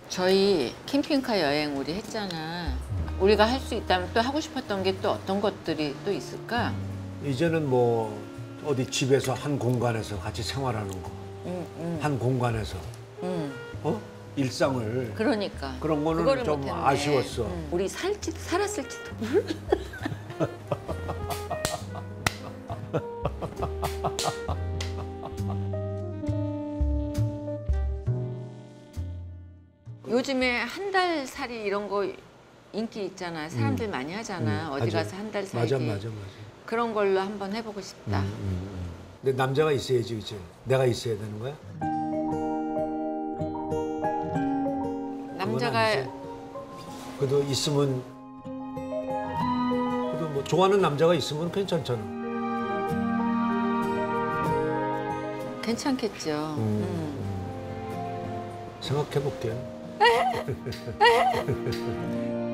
저희 캠핑카 여행 우리 했잖아. 우리가 할 수 있다면 또 하고 싶었던 게 또 어떤 것들이 또 있을까? 이제는 뭐 어디 집에서 한 공간에서 같이 생활하는 거. 한 공간에서. 어? 일상을. 그러니까. 그런 거는 그거를 좀 못했네. 아쉬웠어. 우리 살았을지도 몰라. 요즘에 한 달 살이 이런 거 인기 있잖아. 사람들 많이 하잖아. 어디 맞아. 가서 한 달 살기. 맞아. 그런 걸로 한번 해보고 싶다. 근데 남자가 있어야지, 그치? 내가 있어야 되는 거야? 그건 남자가 아니지. 그래도 있으면, 그래도 뭐 좋아하는 남자가 있으면 괜찮잖아. 괜찮겠죠. 생각해 볼게.